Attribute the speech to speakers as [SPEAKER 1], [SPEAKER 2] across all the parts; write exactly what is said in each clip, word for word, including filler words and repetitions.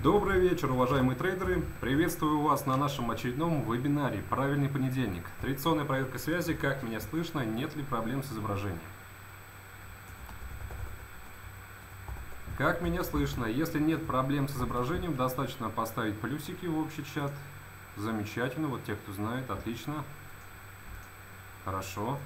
[SPEAKER 1] Добрый вечер, уважаемые трейдеры! Приветствую вас на нашем очередном вебинаре «Правильный понедельник». Традиционная проверка связи, как меня слышно, нет ли проблем с изображением. Как меня слышно? Если нет проблем с изображением, достаточно поставить плюсики в общий чат. Замечательно, вот те, кто знает, отлично. Хорошо.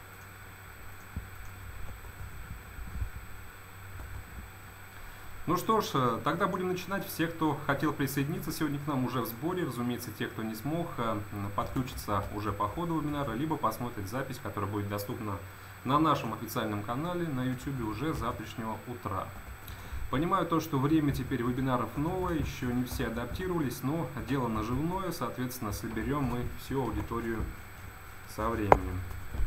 [SPEAKER 1] Ну что ж, тогда будем начинать. Все, кто хотел присоединиться сегодня к нам, уже в сборе. Разумеется, те, кто не смог, подключиться уже по ходу вебинара, либо посмотрит запись, которая будет доступна на нашем официальном канале на YouTube уже с завтрашнего утра. Понимаю то, что время теперь вебинаров новое, еще не все адаптировались, но дело наживное, соответственно, соберем мы всю аудиторию со временем.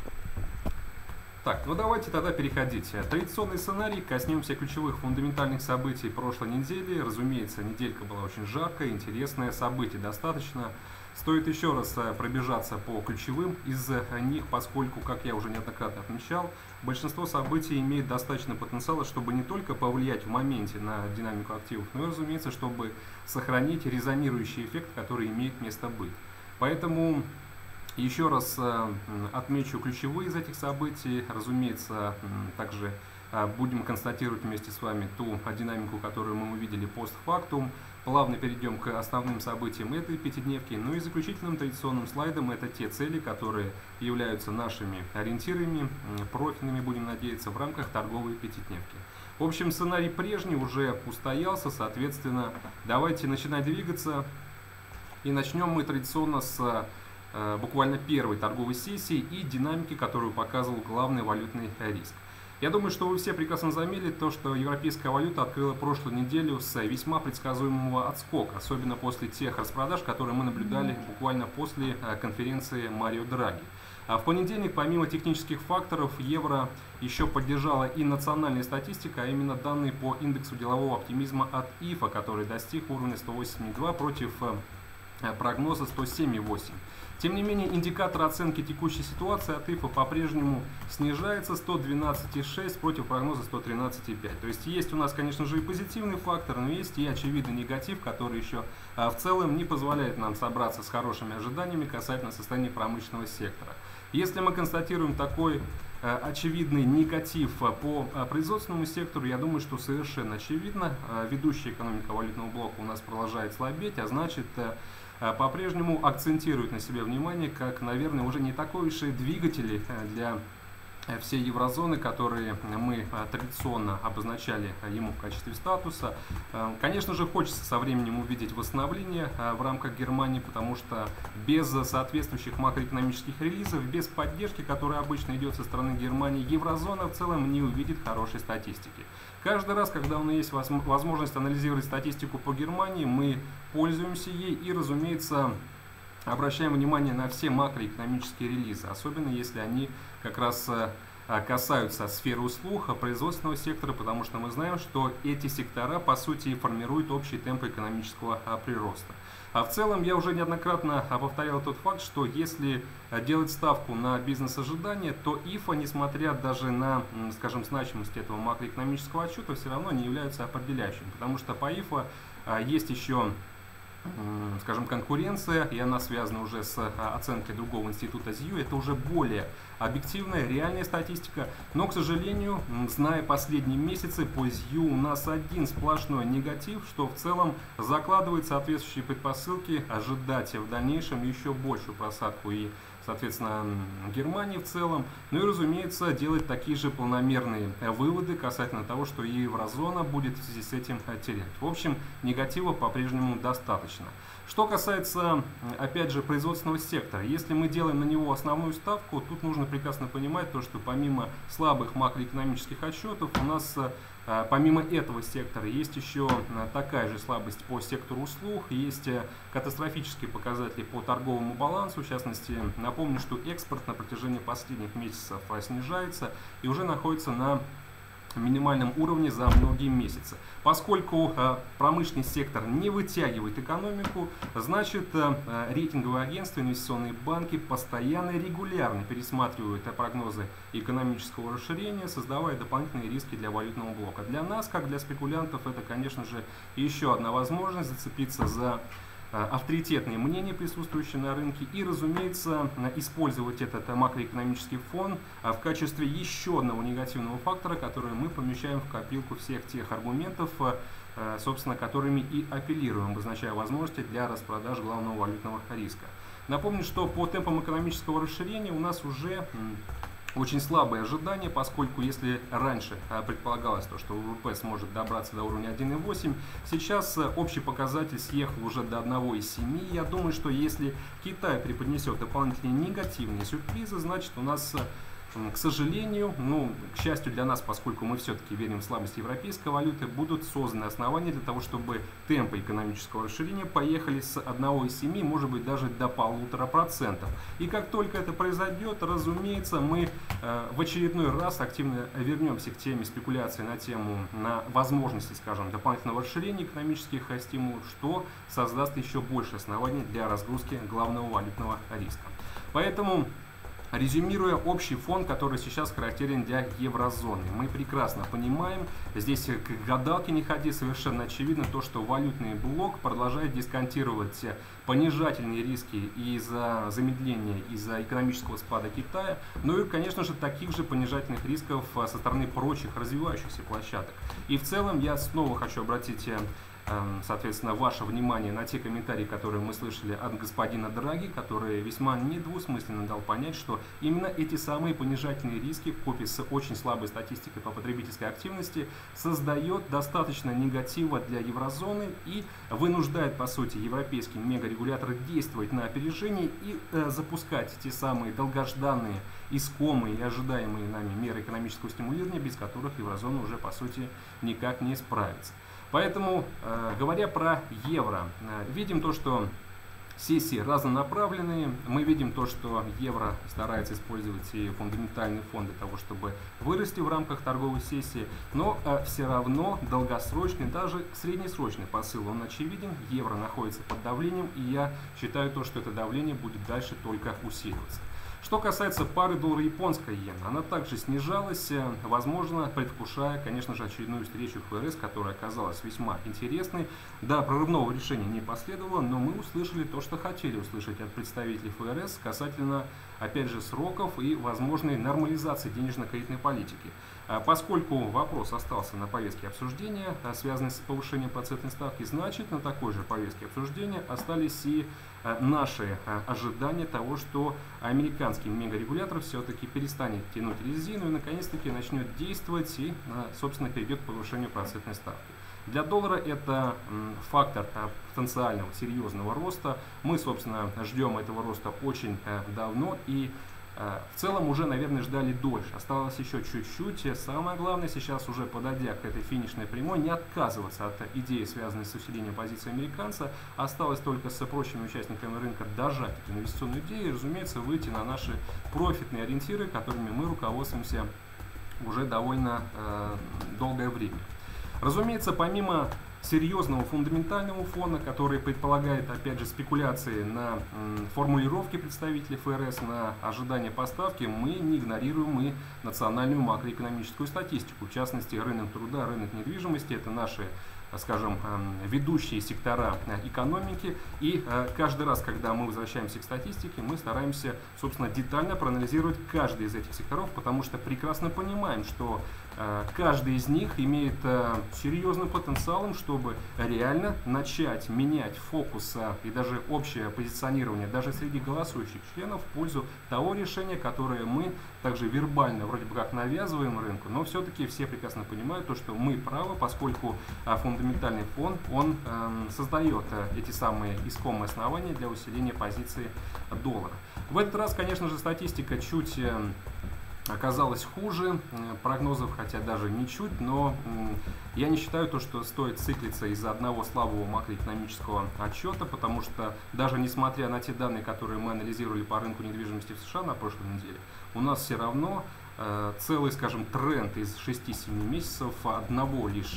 [SPEAKER 1] Так, ну давайте тогда переходить. Традиционный сценарий, коснемся ключевых фундаментальных событий прошлой недели. Разумеется, неделька была очень жаркая, интересное событие достаточно. Стоит еще раз пробежаться по ключевым из них, поскольку, как я уже неоднократно отмечал, большинство событий имеет достаточно потенциала, чтобы не только повлиять в моменте на динамику активов, но и, разумеется, чтобы сохранить резонирующий эффект, который имеет место быть. Поэтому еще раз отмечу ключевые из этих событий. Разумеется, также будем констатировать вместе с вами ту динамику, которую мы увидели постфактум. Плавно перейдем к основным событиям этой пятидневки. Ну и заключительным традиционным слайдом это те цели, которые являются нашими ориентирами, профильными, будем надеяться, в рамках торговой пятидневки. В общем, сценарий прежний уже устоялся, соответственно, давайте начинать двигаться. И начнем мы традиционно с буквально первой торговой сессии и динамики, которую показывал главный валютный риск. Я думаю, что вы все прекрасно заметили то, что европейская валюта открыла прошлую неделю с весьма предсказуемого отскока, особенно после тех распродаж, которые мы наблюдали буквально после конференции Марио Драги. А в понедельник, помимо технических факторов, евро еще поддержала и национальная статистика, а именно данные по индексу делового оптимизма от ИФА, который достиг уровня сто восемьдесят два против прогноза сто семь и восемь. Тем не менее, индикатор оценки текущей ситуации от ИФА по-прежнему снижается, сто двенадцать и шесть против прогноза сто тринадцать и пять. То есть есть у нас, конечно же, и позитивный фактор, но есть и очевидный негатив, который еще а, в целом не позволяет нам собраться с хорошими ожиданиями касательно состояния промышленного сектора. Если мы констатируем такой а, очевидный негатив а, по а, производственному сектору, я думаю, что совершенно очевидно, а, ведущая экономика валютного блока у нас продолжает слабеть, а значит, а, по-прежнему акцентирует на себе внимание, как, наверное, уже не такой уж и двигатели для всей еврозоны, которые мы традиционно обозначали ему в качестве статуса. Конечно же, хочется со временем увидеть восстановление в рамках Германии, потому что без соответствующих макроэкономических релизов, без поддержки, которая обычно идет со стороны Германии, еврозона в целом не увидит хорошей статистики. Каждый раз, когда у нас есть возможность анализировать статистику по Германии, мы пользуемся ей и, разумеется, обращаем внимание на все макроэкономические релизы, особенно если они как раз касаются сферы услуг, производственного сектора, потому что мы знаем, что эти сектора по сути формируют общий темп экономического прироста. А в целом я уже неоднократно повторял тот факт, что если делать ставку на бизнес-ожидания, то ИФА, несмотря даже на, скажем, значимость этого макроэкономического отчета, все равно не являются определяющим, потому что по ИФА есть еще, скажем, конкуренция, и она связана уже с оценкой другого института зью. Это уже более объективная, реальная статистика. Но, к сожалению, зная последние месяцы, по зью у нас один сплошной негатив, что в целом закладывает соответствующие предпосылки ожидать в дальнейшем еще большую просадку и, соответственно, Германии в целом. Ну и, разумеется, делать такие же планомерные выводы касательно того, что и еврозона будет в связи с этим терять. В общем, негатива по-прежнему достаточно. Что касается, опять же, производственного сектора, если мы делаем на него основную ставку, тут нужно прекрасно понимать то, что помимо слабых макроэкономических отчетов, у нас помимо этого сектора есть еще такая же слабость по сектору услуг, есть катастрофические показатели по торговому балансу. В частности, напомню, что экспорт на протяжении последних месяцев снижается и уже находится на минимальном уровне за многие месяцы. Поскольку э, промышленный сектор не вытягивает экономику, значит э, рейтинговые агентства, инвестиционные банки постоянно и регулярно пересматривают э, прогнозы экономического расширения, создавая дополнительные риски для валютного блока. Для нас, как для спекулянтов, это, конечно же, еще одна возможность зацепиться за авторитетные мнения, присутствующие на рынке, и, разумеется, использовать этот макроэкономический фон в качестве еще одного негативного фактора, который мы помещаем в копилку всех тех аргументов, собственно, которыми и апеллируем, обозначая возможности для распродаж главного валютного риска. Напомню, что по темпам экономического расширения у нас уже очень слабые ожидания, поскольку если раньше а, предполагалось, то, что ВВП сможет добраться до уровня один и восемь, сейчас а, общий показатель съехал уже до одного и семи. Я думаю, что если Китай преподнесет дополнительные негативные сюрпризы, значит у нас, а, к сожалению, ну, к счастью для нас, поскольку мы все-таки верим в слабость европейской валюты, будут созданы основания для того, чтобы темпы экономического расширения поехали с одного и семи, может быть даже до полутора процентов. И как только это произойдет, разумеется, мы э, в очередной раз активно вернемся к теме спекуляции на тему на возможности, скажем, дополнительного расширения экономических стимулов, что создаст еще больше оснований для разгрузки главного валютного риска. Поэтому, резюмируя общий фон, который сейчас характерен для еврозоны, мы прекрасно понимаем, здесь к гадалке не ходи, совершенно очевидно то, что валютный блок продолжает дисконтировать понижательные риски из-за замедления, из-за экономического спада Китая, ну и, конечно же, таких же понижательных рисков со стороны прочих развивающихся площадок. И в целом я снова хочу обратить, соответственно, ваше внимание на те комментарии, которые мы слышали от господина Драги, который весьма недвусмысленно дал понять, что именно эти самые понижательные риски вкупе с очень слабой статистикой по потребительской активности создает достаточно негатива для еврозоны и вынуждает, по сути, европейские мегарегуляторы действовать на опережение и э, запускать те самые долгожданные, искомые и ожидаемые нами меры экономического стимулирования, без которых еврозона уже, по сути, никак не справится. Поэтому, э, говоря про евро, э, видим то, что сессии разнонаправленные. Мы видим то, что евро старается использовать и фундаментальный фонд для того, чтобы вырасти в рамках торговой сессии. Но э, все равно долгосрочный, даже среднесрочный посыл, он очевиден. Евро находится под давлением, и я считаю то, что это давление будет дальше только усиливаться. Что касается пары доллара-японская иена, она также снижалась, возможно, предвкушая, конечно же, очередную встречу ФРС, которая оказалась весьма интересной. Да, прорывного решения не последовало, но мы услышали то, что хотели услышать от представителей ФРС касательно, опять же, сроков и возможной нормализации денежно-кредитной политики. Поскольку вопрос остался на повестке обсуждения, связанный с повышением процентной ставки, значит, на такой же повестке обсуждения остались и наши ожидания того, что американский мегарегулятор все-таки перестанет тянуть резину и наконец-таки начнет действовать и, собственно, перейдет к повышению процентной ставки. Для доллара это фактор потенциального серьезного роста. Мы, собственно, ждем этого роста очень давно и в целом уже, наверное, ждали дольше. Осталось еще чуть-чуть. Самое главное сейчас, уже подойдя к этой финишной прямой, не отказываться от идеи, связанной с усилением позиции американца. Осталось только с прочими участниками рынка дожать эту инвестиционную идею и, разумеется, выйти на наши профитные ориентиры, которыми мы руководствуемся уже довольно э, долгое время. Разумеется, помимо серьезного фундаментального фона, который предполагает, опять же, спекуляции на м, формулировки представителей ФРС, на ожидание поставки, мы не игнорируем и национальную макроэкономическую статистику. В частности, рынок труда, рынок недвижимости – это наши, скажем, ведущие сектора экономики. И каждый раз, когда мы возвращаемся к статистике, мы стараемся, собственно, детально проанализировать каждый из этих секторов, потому что прекрасно понимаем, что каждый из них имеет серьезным потенциалом, чтобы реально начать менять фокус и даже общее позиционирование даже среди голосующих членов в пользу того решения, которое мы также вербально вроде бы как навязываем рынку, но все-таки все прекрасно понимают то, что мы правы, поскольку фундаментальный фон, он э, создает эти самые искомые основания для усиления позиции доллара. В этот раз, конечно же, статистика чуть э, оказалась хуже прогнозов, хотя даже не чуть, но я не считаю то, что стоит циклиться из-за одного слабого макроэкономического отчета, потому что даже несмотря на те данные, которые мы анализировали по рынку недвижимости в США на прошлой неделе, у нас все равно целый, скажем, тренд из шести-семи месяцев одного лишь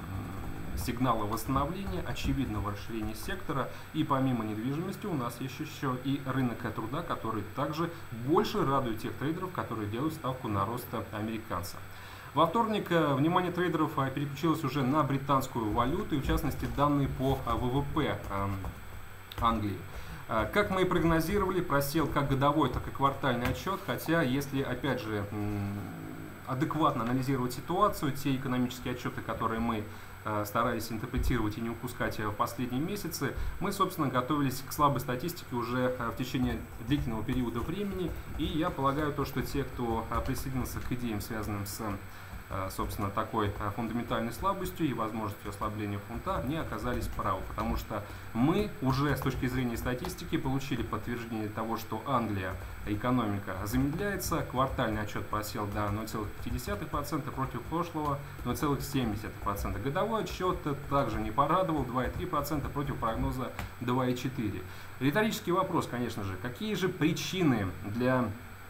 [SPEAKER 1] сигнала восстановления, очевидного расширения сектора, и помимо недвижимости у нас есть еще и рынок труда, который также больше радует тех трейдеров, которые делают ставку на рост американца. Во вторник внимание трейдеров переключилось уже на британскую валюту, и в частности данные по ВВП Англии. Как мы и прогнозировали, просел как годовой, так и квартальный отчет, хотя если опять же адекватно анализировать ситуацию, те экономические отчеты, которые мы старались интерпретировать и не упускать в последние месяцы, мы, собственно, готовились к слабой статистике уже в течение длительного периода времени, и я полагаю, то, что те, кто присоединился к идеям, связанным с, собственно, такой фундаментальной слабостью и возможностью ослабления фунта, не оказались правы, потому что мы уже с точки зрения статистики получили подтверждение того, что Англия, экономика замедляется, квартальный отчет просел до ноль целых пяти десятых процента против прошлого ноль целых семь десятых процента. Годовой отчет также не порадовал, два целых три десятых процента против прогноза два целых четыре десятых процента. Риторический вопрос, конечно же, какие же причины для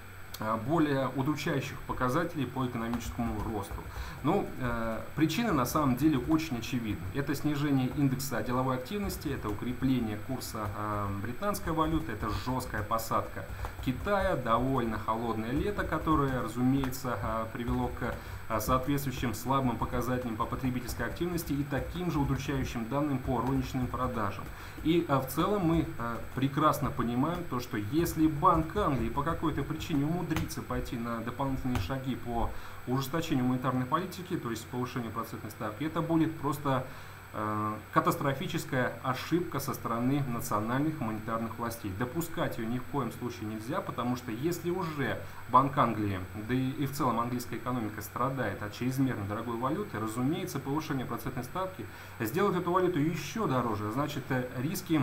[SPEAKER 1] более удручающих показателей по экономическому росту? Ну, э, причины на самом деле очень очевидны. Это снижение индекса деловой активности, это укрепление курса э, британской валюты, это жесткая посадка Китая, довольно холодное лето, которое, разумеется, э, привело к э, соответствующим слабым показателям по потребительской активности и таким же удручающим данным по розничным продажам. И э, в целом мы э, прекрасно понимаем то, что если Банк Англии по какой-то причине умудрится пойти на дополнительные шаги по ужесточению монетарной политики, то есть повышению процентной ставки, это будет просто э, катастрофическая ошибка со стороны национальных монетарных властей. Допускать ее ни в коем случае нельзя, потому что если уже Банк Англии, да и, и в целом английская экономика страдает от чрезмерно дорогой валюты, разумеется, повышение процентной ставки сделает эту валюту еще дороже, значит риски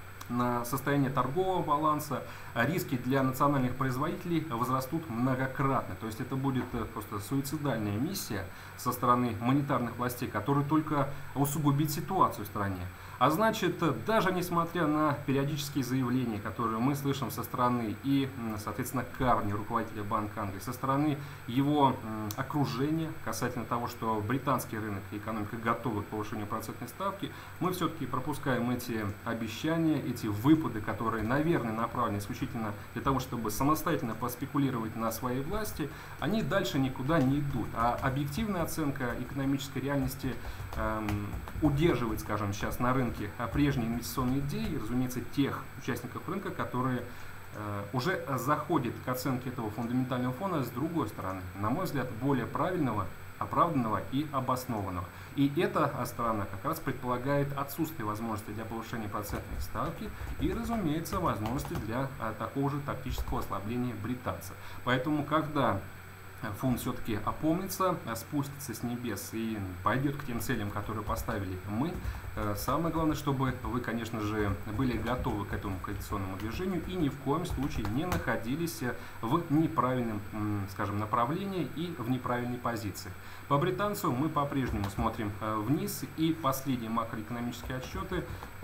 [SPEAKER 1] на состояние торгового баланса, риски для национальных производителей возрастут многократно. То есть это будет просто суицидальная миссия со стороны монетарных властей, которая только усугубит ситуацию в стране. А значит, даже несмотря на периодические заявления, которые мы слышим со стороны и, соответственно, Карни, руководителя Банка Англии, со стороны его окружения касательно того, что британский рынок и экономика готовы к повышению процентной ставки, мы все-таки пропускаем эти обещания, эти выпады, которые, наверное, направлены исключительно для того, чтобы самостоятельно поспекулировать на своей власти, они дальше никуда не идут. А объективная оценка экономической реальности эм, удерживает, скажем, сейчас на рынке прежние инвестиционные идеи, разумеется, тех участников рынка, которые э, уже заходят к оценке этого фундаментального фона с другой стороны, на мой взгляд, более правильного, оправданного и обоснованного. И эта сторона как раз предполагает отсутствие возможности для повышения процентной ставки и, разумеется, возможности для а, такого же тактического ослабления британца. Поэтому, когда фунт все-таки опомнится, спустится с небес и пойдет к тем целям, которые поставили мы, самое главное, чтобы вы, конечно же, были готовы к этому коррекционному движению и ни в коем случае не находились в неправильном, скажем, направлении и в неправильной позиции. По британцу мы по-прежнему смотрим вниз, и последние макроэкономические отчеты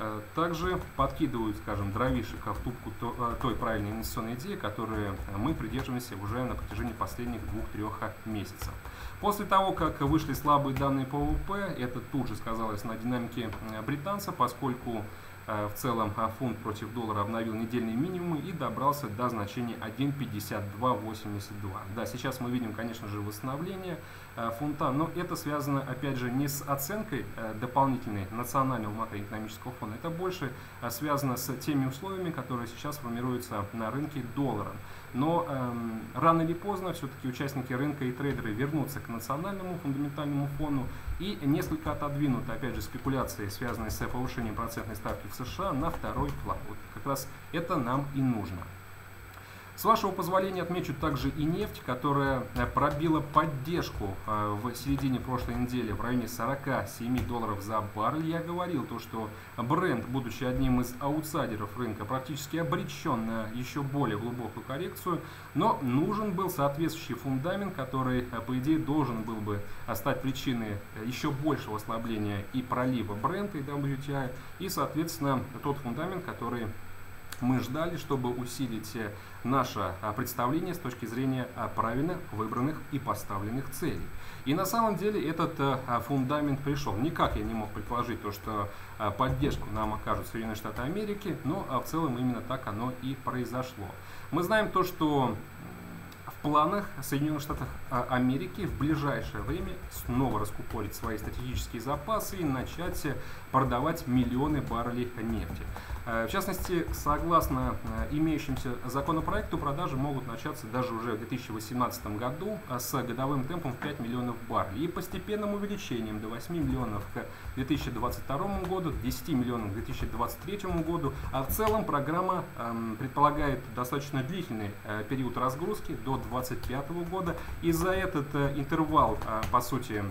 [SPEAKER 1] также подкидывают, скажем, дровишек в тупку той правильной инвестиционной идеи, которую мы придерживаемся уже на протяжении последних двух-трех месяцев. После того, как вышли слабые данные по ВВП, это тут же сказалось на динамике британца, поскольку в целом фунт против доллара обновил недельные минимумы и добрался до значения один пятьдесят два восемьдесят два. Да, сейчас мы видим, конечно же, восстановление фунта, но это связано, опять же, не с оценкой дополнительной национального макроэкономического фона, это больше связано с теми условиями, которые сейчас формируются на рынке доллара. Но эм, рано или поздно все-таки участники рынка и трейдеры вернутся к национальному фундаментальному фону и несколько отодвинут, опять же, спекуляции, связанные с повышением процентной ставки в США, на второй план. Вот как раз это нам и нужно. С вашего позволения отмечу также и нефть, которая пробила поддержку в середине прошлой недели в районе сорока семи долларов за баррель. Я говорил то, что Brent, будучи одним из аутсайдеров рынка, практически обречен на еще более глубокую коррекцию, но нужен был соответствующий фундамент, который, по идее, должен был бы стать причиной еще большего ослабления и пролива Brent и дабл ю ти ай, и, соответственно, тот фундамент, который мы ждали, чтобы усилить наше представление с точки зрения правильно выбранных и поставленных целей. И на самом деле этот фундамент пришел. Никак я не мог предположить то, что поддержку нам окажут Соединенные Штаты Америки, но в целом именно так оно и произошло. Мы знаем то, что в планах Соединенных Штатов Америки в ближайшее время снова раскупорить свои стратегические запасы и начать продавать миллионы баррелей нефти. В частности, согласно имеющимся законопроекту, продажи могут начаться даже уже в две тысячи восемнадцатом году с годовым темпом в пять миллионов баррелей и постепенным увеличением до восьми миллионов к две тысячи двадцать второму году, десяти миллионов к две тысячи двадцать третьему году. А в целом программа э, предполагает достаточно длительный э, период разгрузки до две тысячи двадцать пятого года. И за этот э, интервал, э, по сути,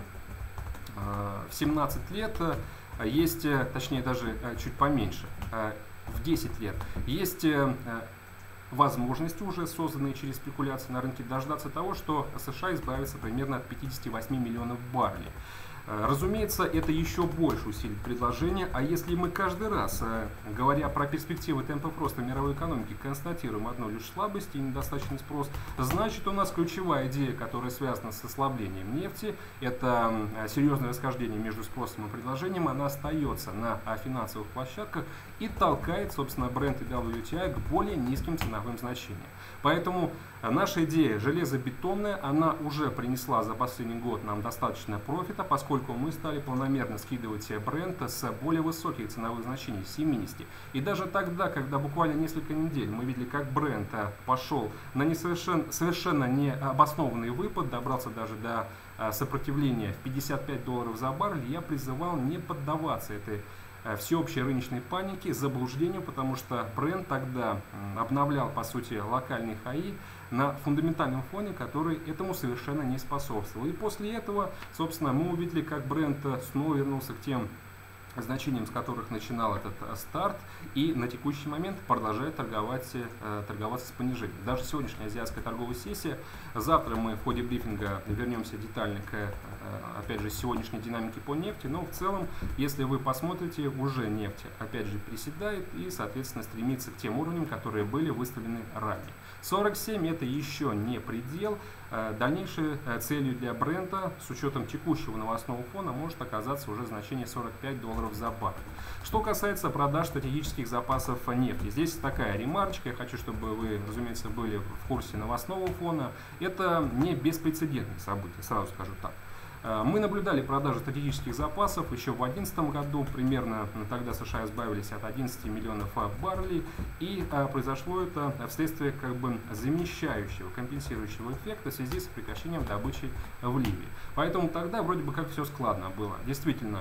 [SPEAKER 1] э, в семнадцать лет, э, есть, э, точнее даже э, чуть поменьше, э, в десять лет, есть э, возможности, уже созданные через спекуляции на рынке, дождаться того, что США избавится примерно от пятидесяти восьми миллионов баррелей. Разумеется, это еще больше усилит предложение, а если мы каждый раз, говоря про перспективы темпов роста мировой экономики, констатируем одну лишь слабость и недостаточный спрос, значит у нас ключевая идея, которая связана с ослаблением нефти, это серьезное расхождение между спросом и предложением, она остается на финансовых площадках и толкает, собственно, Brent и дабл ю ти ай к более низким ценовым значениям. Поэтому наша идея железобетонная, она уже принесла за последний год нам достаточно профита, поскольку мы стали планомерно скидывать Brent с более высоких ценовых значений, семидесяти. И даже тогда, когда буквально несколько недель мы видели, как Brent пошел на несовершенно, совершенно необоснованный выпад, добрался даже до сопротивления в пятьдесят пять долларов за баррель, я призывал не поддаваться этой всеобщей рыночной паники, заблуждению, потому что Brent тогда обновлял, по сути, локальный хаи на фундаментальном фоне, который этому совершенно не способствовал. И после этого, собственно, мы увидели, как Brent снова вернулся к тем значением, с которых начинал этот старт, и на текущий момент продолжает торговать, э, торговаться с понижением. Даже сегодняшняя азиатская торговая сессия, завтра мы в ходе брифинга вернемся детально к, э, опять же, сегодняшней динамике по нефти, но в целом, если вы посмотрите, уже нефть, опять же, приседает и, соответственно, стремится к тем уровням, которые были выставлены ранее. сорок семь это еще не предел. Дальнейшей целью для Брента с учетом текущего новостного фона может оказаться уже значение сорок пять долларов за баррель. Что касается продаж стратегических запасов нефти, здесь такая ремарочка, я хочу, чтобы вы, разумеется, были в курсе новостного фона. Это не беспрецедентные события, сразу скажу так. Мы наблюдали продажи стратегических запасов еще в две тысячи одиннадцатом году, примерно тогда США избавились от одиннадцати миллионов баррелей, и а, произошло это вследствие как бы замещающего, компенсирующего эффекта в связи с прекращением добычи в Ливии. Поэтому тогда вроде бы как все складно было. Действительно,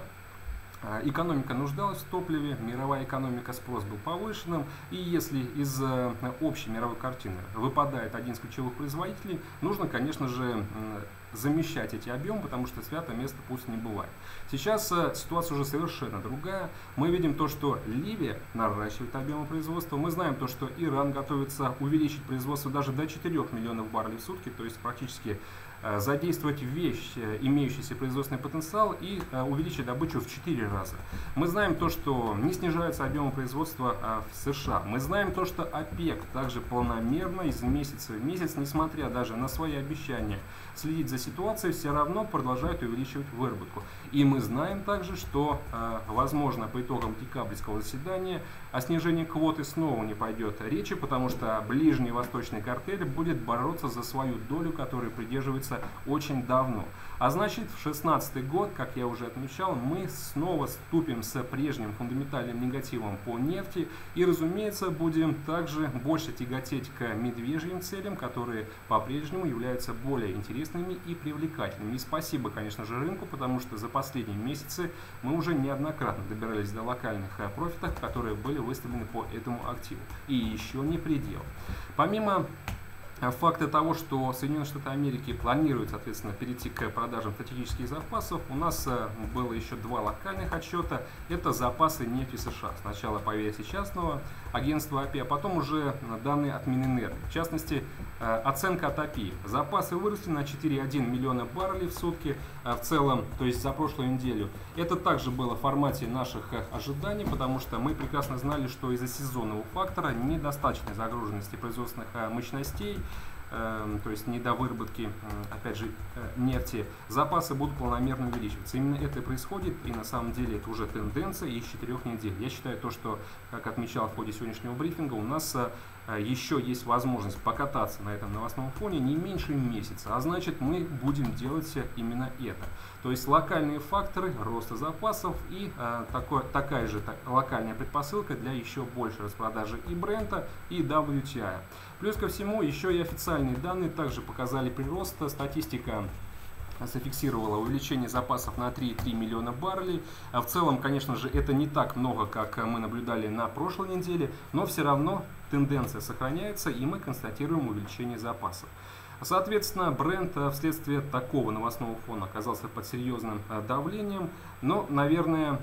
[SPEAKER 1] экономика нуждалась в топливе, мировая экономика, спрос был повышенным, и если из общей мировой картины выпадает один из ключевых производителей, нужно, конечно же, замещать эти объемы, потому что святое место пусть не бывает. Сейчас э, ситуация уже совершенно другая. Мы видим то, что Ливия наращивает объемы производства. Мы знаем то, что Иран готовится увеличить производство даже до четырёх миллионов баррелей в сутки, то есть практически э, задействовать весь э, имеющийся производственный потенциал и э, увеличить добычу в четыре раза. Мы знаем то, что не снижаются объемы производства э, в США. Мы знаем то, что ОПЕК также планомерно из месяца в месяц, несмотря даже на свои обещания следить за ситуацией, все равно продолжают увеличивать выработку. И мы знаем также, что, э, возможно, по итогам декабрьского заседания о снижении квоты снова не пойдет речи, потому что ближний восточный картель будет бороться за свою долю, которой придерживается очень давно. А значит, в две тысячи шестнадцатый год, как я уже отмечал, мы снова ступим с прежним фундаментальным негативом по нефти и, разумеется, будем также больше тяготеть к медвежьим целям, которые по-прежнему являются более интересными и привлекательными. И спасибо, конечно же, рынку, потому что за последние месяцы мы уже неоднократно добирались до локальных профитов, которые были выставлены по этому активу. И еще не предел. Помимо факты того, что Соединенные Штаты Америки планируют, соответственно, перейти к продажам стратегических запасов, у нас было еще два локальных отчета. Это запасы нефти США. Сначала по версии частного агентства эй пи, а потом уже данные от Минэнерго. В частности, оценка от эй пи. Запасы выросли на четыре целых одна десятая миллиона баррелей в сутки в целом, то есть за прошлую неделю. Это также было в формате наших ожиданий, потому что мы прекрасно знали, что из-за сезонного фактора недостаточной загруженности производственных мощностей, то есть недовыработки, опять же, нефти, запасы будут планомерно увеличиваться. Именно это и происходит, и на самом деле это уже тенденция из четырех недель. Я считаю то, что, как отмечал в ходе сегодняшнего брифинга, у нас еще есть возможность покататься на этом новостном фоне не меньше месяца, а значит, мы будем делать именно это. То есть локальные факторы роста запасов и а, такой, такая же так, локальная предпосылка для еще большей распродажи и Брента, и дабл ю ти ай. Плюс ко всему, еще и официальные данные также показали прирост. Статистика зафиксировала увеличение запасов на три целых три миллиона баррелей. А в целом, конечно же, это не так много, как мы наблюдали на прошлой неделе, но все равно тенденция сохраняется, и мы констатируем увеличение запасов. Соответственно, Брент вследствие такого новостного фона оказался под серьезным давлением, но, наверное,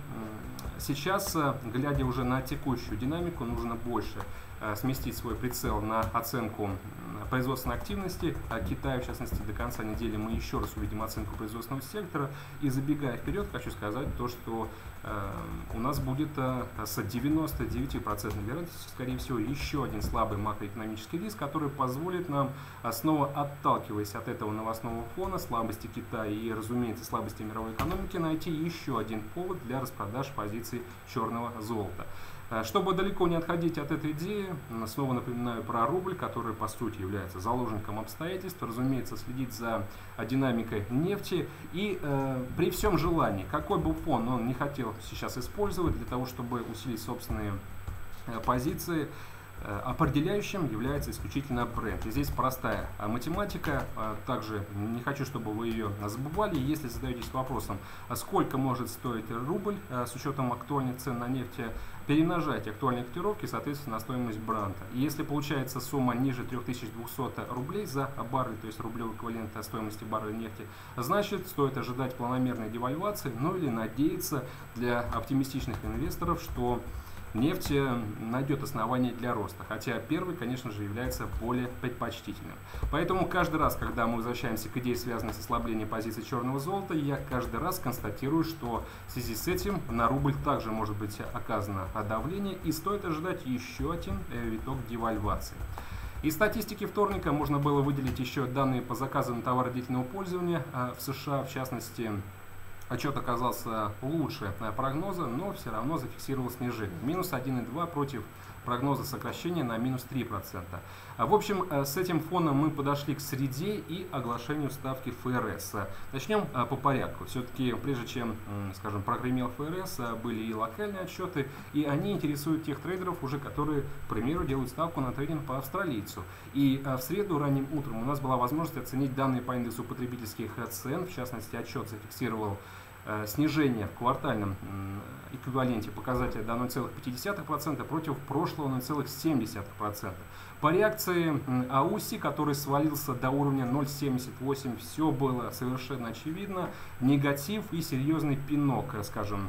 [SPEAKER 1] сейчас, глядя уже на текущую динамику, нужно больше сместить свой прицел на оценку производственной активности. А Китая, в частности, до конца недели мы еще раз увидим оценку производственного сектора. И забегая вперед, хочу сказать то, что э, у нас будет э, с девяноста девяти процентной вероятностью, скорее всего, еще один слабый макроэкономический риск, который позволит нам, снова отталкиваясь от этого новостного фона, слабости Китая и, разумеется, слабости мировой экономики, найти еще один повод для распродаж позиций черного золота. Чтобы далеко не отходить от этой идеи, снова напоминаю про рубль, который по сути является заложником обстоятельств. Разумеется, следить за динамикой нефти и э, при всем желании, какой бы фон он не хотел сейчас использовать для того, чтобы усилить собственные э, позиции, определяющим является исключительно Брент. И здесь простая математика, также не хочу, чтобы вы ее забывали. Если задаетесь вопросом, сколько может стоить рубль с учетом актуальных цен на нефть, перемножайте актуальные котировки, соответственно, на стоимость Брента. И если получается сумма ниже трёх тысяч двухсот рублей за баррель, то есть рублевый эквивалент стоимости барреля нефти, значит, стоит ожидать планомерной девальвации, ну или надеяться для оптимистичных инвесторов, что нефть найдет основания для роста, хотя первый, конечно же, является более предпочтительным. Поэтому каждый раз, когда мы возвращаемся к идее, связанной с ослаблением позиции черного золота, я каждый раз констатирую, что в связи с этим на рубль также может быть оказано давление и стоит ожидать еще один виток девальвации. Из статистики вторника можно было выделить еще данные по заказам товара длительного пользования в США, в частности. Отчет оказался лучше прогноза, но все равно зафиксировал снижение. Минус один и два против прогноза сокращения на минус три процента. В общем, с этим фоном мы подошли к среде и оглашению ставки эф эр эс. Начнем по порядку. Все-таки, прежде чем, скажем, прогремел эф эр эс, были и локальные отчеты, и они интересуют тех трейдеров, уже которые, к примеру, делают ставку на трейдинг по австралийцу. И в среду ранним утром у нас была возможность оценить данные по индексу потребительских цен. В частности, отчет зафиксировал снижение в квартальном эквиваленте показателя до ноль целых пять десятых процента против прошлого ноль целых семь десятых процента. По реакции АУСИ, который свалился до уровня ноль целых семьдесят восемь, все было совершенно очевидно. Негатив и серьезный пинок, скажем,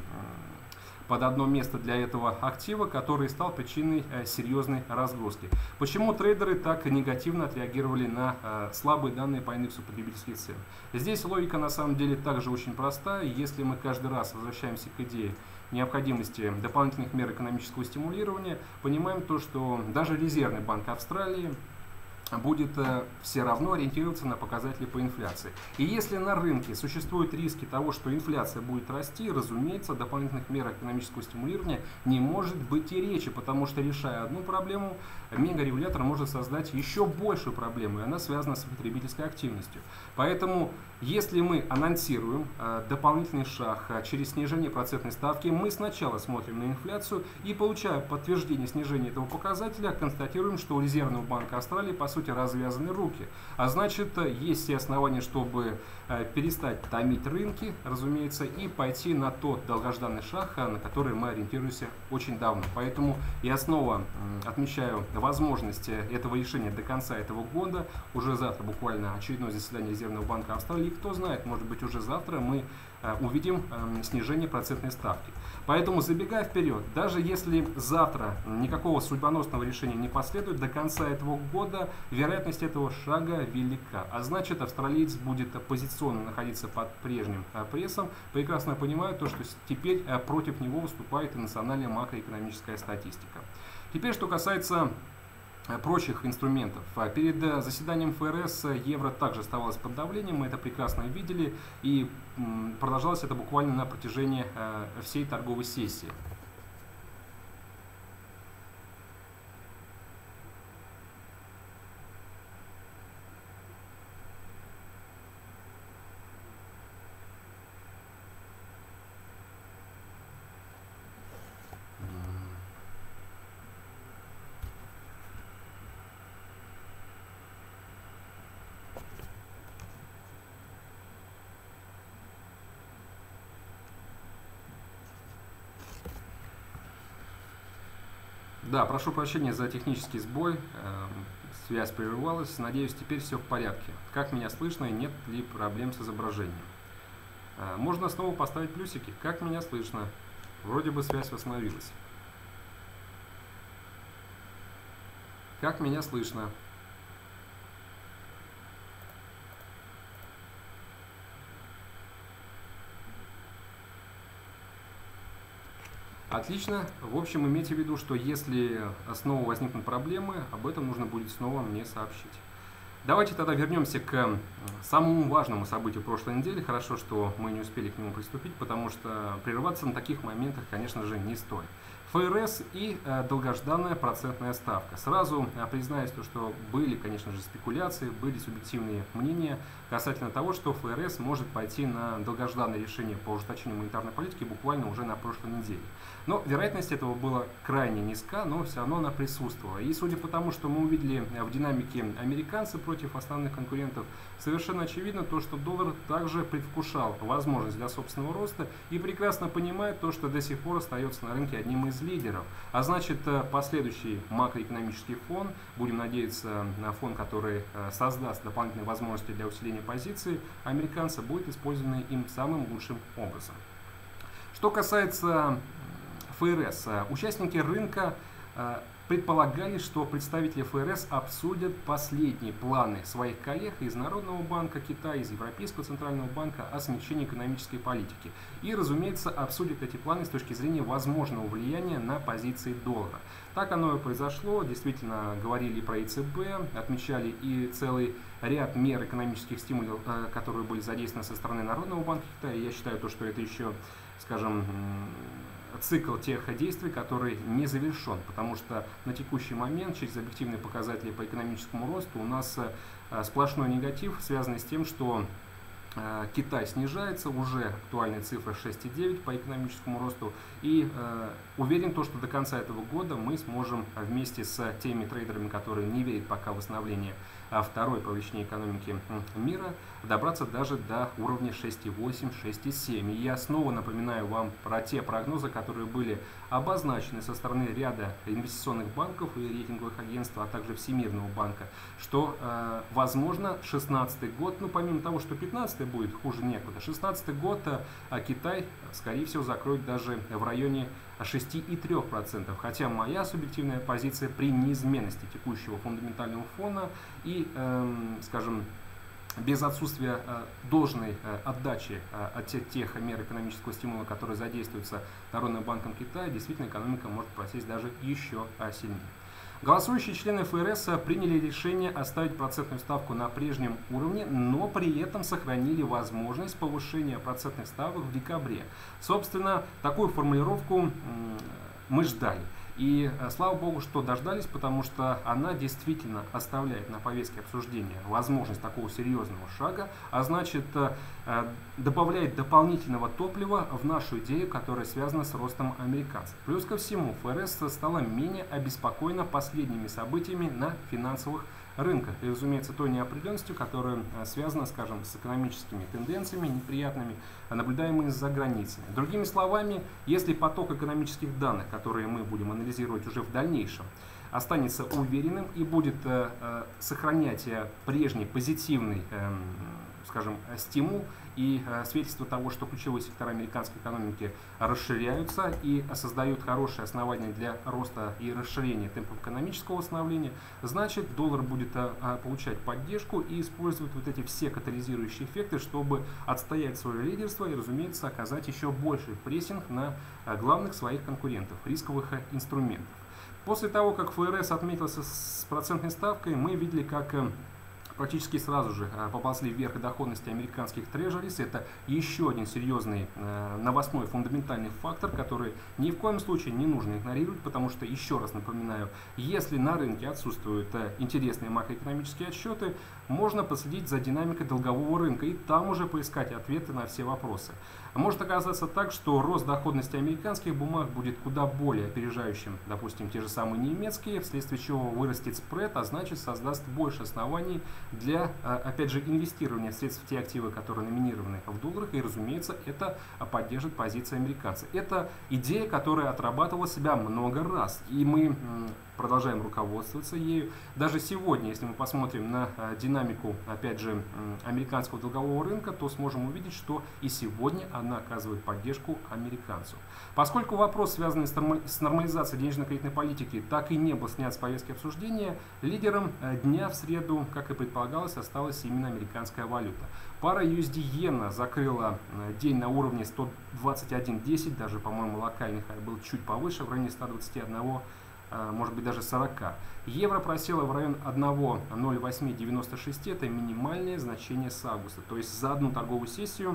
[SPEAKER 1] под одно место для этого актива, который стал причиной э, серьезной разгрузки. Почему трейдеры так негативно отреагировали на э, слабые данные по индексу потребительских цен? Здесь логика на самом деле также очень простая. Если мы каждый раз возвращаемся к идее необходимости дополнительных мер экономического стимулирования, понимаем то, что даже Резервный банк Австралии будет э, все равно ориентироваться на показатели по инфляции. И если на рынке существуют риски того, что инфляция будет расти, разумеется, дополнительных мер экономического стимулирования не может быть и речи, потому что, решая одну проблему, мегарегулятор может создать еще большую проблему, и она связана с потребительской активностью. Поэтому, если мы анонсируем э, дополнительный шаг э, через снижение процентной ставки, мы сначала смотрим на инфляцию и, получая подтверждение снижения этого показателя, констатируем, что у Резервного банка Австралии, по сути, сути, развязаны руки. А значит, есть все основания, чтобы перестать томить рынки, разумеется, и пойти на тот долгожданный шаг, на который мы ориентируемся очень давно. Поэтому я снова отмечаю возможность этого решения до конца этого года. Уже завтра буквально очередное заседание Резервного банка Австралии. Кто знает, может быть, уже завтра мы увидим снижение процентной ставки. Поэтому, забегая вперед, даже если завтра никакого судьбоносного решения не последует, до конца этого года вероятность этого шага велика. А значит, австралиец будет позиционно находиться под прежним прессом, прекрасно понимая то, что теперь против него выступает и национальная макроэкономическая статистика. Теперь, что касается прочих инструментов. Перед заседанием ФРС евро также оставалось под давлением, мы это прекрасно видели, и продолжалось это буквально на протяжении всей торговой сессии. Да, прошу прощения за технический сбой, связь прерывалась, надеюсь, теперь все в порядке. Как меня слышно и нет ли проблем с изображением? Можно снова поставить плюсики, как меня слышно, вроде бы связь восстановилась. Как меня слышно? Отлично. В общем, имейте в виду, что если снова возникнут проблемы, об этом нужно будет снова мне сообщить. Давайте тогда вернемся к самому важному событию прошлой недели. Хорошо, что мы не успели к нему приступить, потому что прерываться на таких моментах, конечно же, не стоит. ФРС и э, долгожданная процентная ставка. Сразу э, признаюсь, то, что были, конечно же, спекуляции, были субъективные мнения касательно того, что ФРС может пойти на долгожданное решение по ужесточению монетарной политики буквально уже на прошлой неделе. Но вероятность этого была крайне низка, но все равно она присутствовала. И судя по тому, что мы увидели в динамике американцы против основных конкурентов, совершенно очевидно то, что доллар также предвкушал возможность для собственного роста и прекрасно понимает то, что до сих пор остается на рынке одним из лидеров. А значит, последующий макроэкономический фон, будем надеяться на фон, который создаст дополнительные возможности для усиления позиции американца, будет использован им самым лучшим образом. Что касается ФРС, участники рынка предполагали, что представители ФРС обсудят последние планы своих коллег из Народного банка Китая, из Европейского центрального банка о смягчении экономической политики. И, разумеется, обсудят эти планы с точки зрения возможного влияния на позиции доллара. Так оно и произошло. Действительно, говорили про ЕЦБ, отмечали и целый ряд мер экономических стимулов, которые были задействованы со стороны Народного банка Китая. Я считаю, то, что это еще, скажем, цикл тех действий, который не завершен, потому что на текущий момент через объективные показатели по экономическому росту у нас сплошной негатив, связанный с тем, что Китай снижается, уже актуальная цифра шесть и девять по экономическому росту, и э, уверен, то, что до конца этого года мы сможем вместе с теми трейдерами, которые не верят пока в восстановление второй по величине экономики мира, добраться даже до уровня шесть и восемь — шесть и семь. И я снова напоминаю вам про те прогнозы, которые были обозначены со стороны ряда инвестиционных банков и рейтинговых агентств, а также Всемирного банка, что э, возможно шестнадцатый год, ну помимо того, что пятнадцатый будет хуже некуда, шестнадцатый год э, Китай, скорее всего, закроет даже в районе шесть и три десятых процента, хотя моя субъективная позиция при неизменности текущего фундаментального фона и, эм, скажем, без отсутствия э, должной э, отдачи э, от тех, тех мер экономического стимула, которые задействуются Народным банком Китая, действительно экономика может просесть даже еще э, сильнее. Голосующие члены ФРС приняли решение оставить процентную ставку на прежнем уровне, но при этом сохранили возможность повышения процентных ставок в декабре. Собственно, такую формулировку мы ждали. И слава богу, что дождались, потому что она действительно оставляет на повестке обсуждения возможность такого серьезного шага, а значит добавляет дополнительного топлива в нашу идею, которая связана с ростом американцев. Плюс ко всему, ФРС стала менее обеспокоена последними событиями на финансовых рынка и, разумеется, той неопределенностью, которая связана, скажем, с экономическими тенденциями неприятными, наблюдаемыми за границами. Другими словами, если поток экономических данных, которые мы будем анализировать уже в дальнейшем, останется уверенным и будет э, э, сохранять э, прежний позитивный, э, скажем, стимул и э, свидетельство того, что ключевые сектора американской экономики расширяются и создают хорошие основания для роста и расширения темпов экономического восстановления, значит, доллар будет э, получать поддержку и использовать вот эти все катализирующие эффекты, чтобы отстоять свое лидерство и, разумеется, оказать еще больший прессинг на э, главных своих конкурентов, рисковых э, инструментов. После того, как эф эр эс отметился с процентной ставкой, мы видели, как практически сразу же поползли вверх доходности американских трежерис. Это еще один серьезный новостной фундаментальный фактор, который ни в коем случае не нужно игнорировать, потому что, еще раз напоминаю, если на рынке отсутствуют интересные макроэкономические отчеты, можно последить за динамикой долгового рынка и там уже поискать ответы на все вопросы. Может оказаться так, что рост доходности американских бумаг будет куда более опережающим, допустим, те же самые немецкие, вследствие чего вырастет спред, а значит создаст больше оснований для, опять же, инвестирования средств в те активы, которые номинированы в долларах, и, разумеется, это поддержит позиции американцев. Это идея, которая отрабатывала себя много раз, и мы продолжаем руководствоваться ею. Даже сегодня, если мы посмотрим на динамику, опять же, американского долгового рынка, то сможем увидеть, что и сегодня она оказывает поддержку американцу. Поскольку вопрос, связанный с нормализацией денежно-кредитной политики, так и не был снят с повестки обсуждения, лидером дня в среду, как и предполагалось, осталась именно американская валюта. Пара ю эс ди-иена закрыла день на уровне сто двадцать один десять, даже, по-моему, локальный хай был чуть повыше, в районе ста двадцати одного, может быть даже сорока. Евро просела в район одна ноль восемь девяносто шесть, это минимальное значение с августа. То есть за одну торговую сессию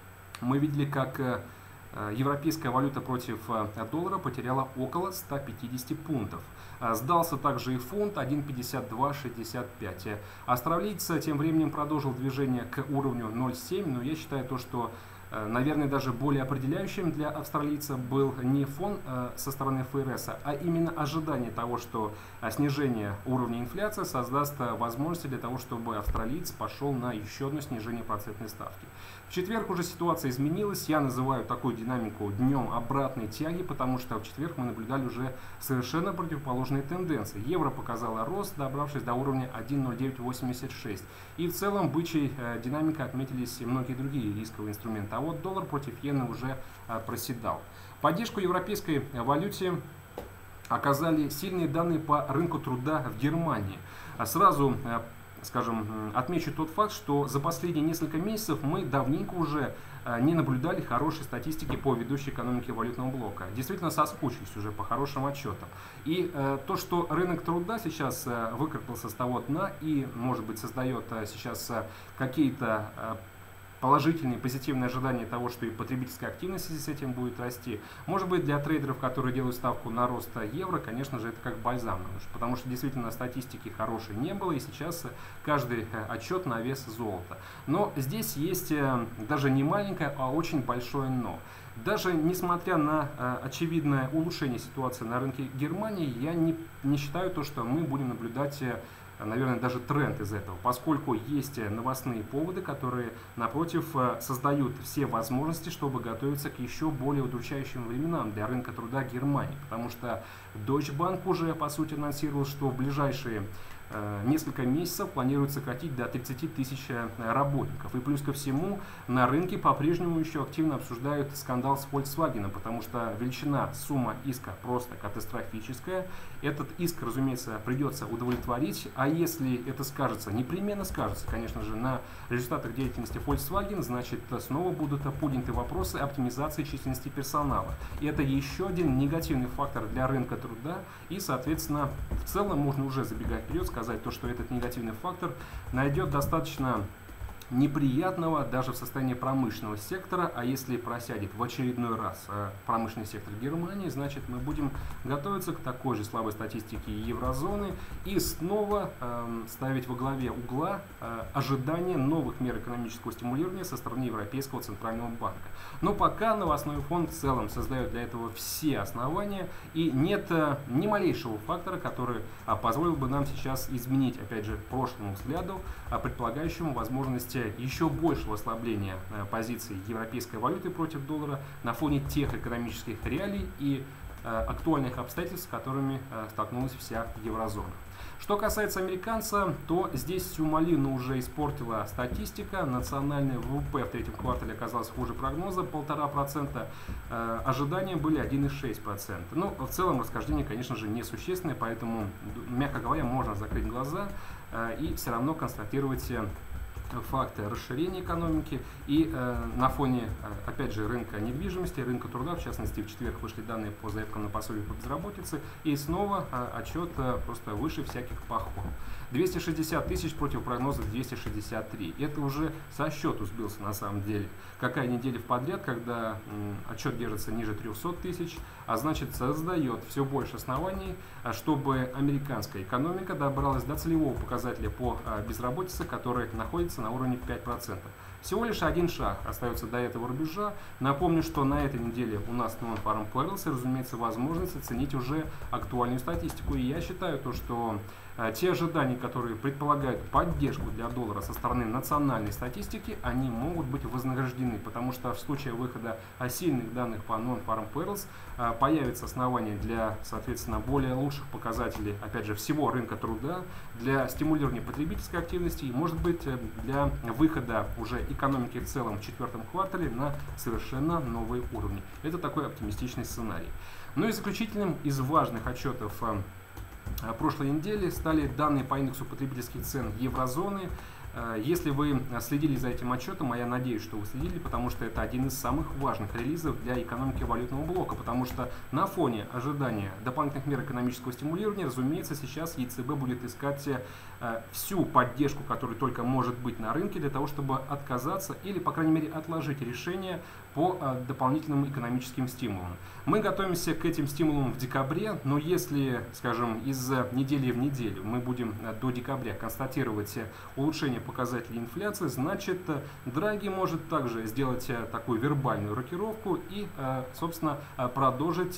[SPEAKER 1] мы видели, как европейская валюта против доллара потеряла около ста пятидесяти пунктов. Сдался также и фунт один пятьдесят два шестьдесят пять. Австралиец тем временем продолжил движение к уровню ноль семь, но я считаю то, что наверное, даже более определяющим для австралийца был не фон э, со стороны эф эр эс, а именно ожидание того, что э, снижение уровня инфляции создаст э, возможности для того, чтобы австралиец пошел на еще одно снижение процентной ставки. В четверг уже ситуация изменилась. Я называю такую динамику днем обратной тяги, потому что в четверг мы наблюдали уже совершенно противоположные тенденции. Евро показала рост, добравшись до уровня один ноль девять восемьдесят шесть. И в целом бычьей э, динамикой отметились и многие другие рисковые инструменты. А вот доллар против иены уже э, проседал. Поддержку европейской валюте оказали сильные данные по рынку труда в Германии. Сразу э, скажем, отмечу тот факт, что за последние несколько месяцев мы давненько уже не наблюдали хорошей статистики по ведущей экономике валютного блока. Действительно соскучились уже по хорошим отчетам. И э, то, что рынок труда сейчас э, выкарабкался с того дна и, может быть, создает э, сейчас э, какие-то э, положительные, позитивные ожидания того, что и потребительская активность в связи с этим будет расти. Может быть, для трейдеров, которые делают ставку на рост евро, конечно же, это как бальзам на душу, потому что действительно статистики хорошей не было, и сейчас каждый отчет на вес золота. Но здесь есть даже не маленькое, а очень большое но. Даже несмотря на э, очевидное улучшение ситуации на рынке Германии, я не, не считаю то, что мы будем наблюдать, э, наверное, даже тренд из этого, поскольку есть новостные поводы, которые, напротив, э, создают все возможности, чтобы готовиться к еще более удручающим временам для рынка труда Германии. Потому что Deutsche Bank уже, по сути, анонсировал, что в ближайшие несколько месяцев планируют сократить до тридцати тысяч работников. И плюс ко всему на рынке по-прежнему еще активно обсуждают скандал с Volkswagen, потому что величина, сумма иска просто катастрофическая. Этот иск, разумеется, придется удовлетворить, а если это скажется, непременно скажется, конечно же, на результатах деятельности Volkswagen, значит, снова будут подняты вопросы оптимизации численности персонала. И это еще один негативный фактор для рынка труда, и, соответственно, в целом можно уже забегать вперед, сказать то, что этот негативный фактор найдет достаточно неприятного даже в состоянии промышленного сектора, а если просядет в очередной раз промышленный сектор Германии, значит мы будем готовиться к такой же слабой статистике еврозоны и снова э, ставить во главе угла э, ожидания новых мер экономического стимулирования со стороны Европейского центрального банка. Но пока новостной фон в целом создает для этого все основания, и нет э, ни малейшего фактора, который э, позволил бы нам сейчас изменить, опять же, прошлому взгляду, э, предполагающему возможность еще большего ослабления э, позиций европейской валюты против доллара на фоне тех экономических реалий и э, актуальных обстоятельств, с которыми э, столкнулась вся еврозона. Что касается американца, то здесь всю малину уже испортила статистика. Национальный ВВП в третьем квартале оказался хуже прогноза, полтора процента. Э, ожидания были один и шесть десятых процента. Ну, в целом расхождение, конечно же, несущественное, поэтому, мягко говоря, можно закрыть глаза э, и все равно констатировать факты расширения экономики. И э, на фоне, э, опять же, рынка недвижимости, рынка труда, в частности, в четверг вышли данные по заявкам на пособие по безработице, и снова э, отчет э, просто выше всяких похвал. двести шестьдесят тысяч против прогноза двести шестьдесят три. Это уже со счету сбился на самом деле. Какая неделя в подряд, когда м, отчет держится ниже трёхсот тысяч, а значит создает все больше оснований, чтобы американская экономика добралась до целевого показателя по э, безработице, который находится на уровне пять процентов. Всего лишь один шаг остается до этого рубежа. Напомню, что на этой неделе у нас Non-Farm Payrolls, разумеется, возможность оценить уже актуальную статистику. И я считаю, то, что э, те ожидания, которые предполагают поддержку для доллара со стороны национальной статистики, они могут быть вознаграждены, потому что в случае выхода сильных данных по Non-Farm Payrolls э, появится основание для, соответственно, более лучших показателей, опять же, всего рынка труда, для стимулирования потребительской активности и, может быть, для выхода уже экономики в целом в четвертом квартале на совершенно новые уровни. Это такой оптимистичный сценарий. Ну и заключительным из важных отчетов прошлой недели стали данные по индексу потребительских цен еврозоны. Если вы следили за этим отчетом, а я надеюсь, что вы следили, потому что это один из самых важных релизов для экономики валютного блока, потому что на фоне ожидания дополнительных мер экономического стимулирования, разумеется, сейчас ЕЦБ будет искать всю поддержку, которая только может быть на рынке, для того, чтобы отказаться или, по крайней мере, отложить решение по дополнительным экономическим стимулам. Мы готовимся к этим стимулам в декабре, но если, скажем, из недели в неделю мы будем до декабря констатировать улучшение показателей инфляции, значит, Драги может также сделать такую вербальную рокировку и, собственно, продолжить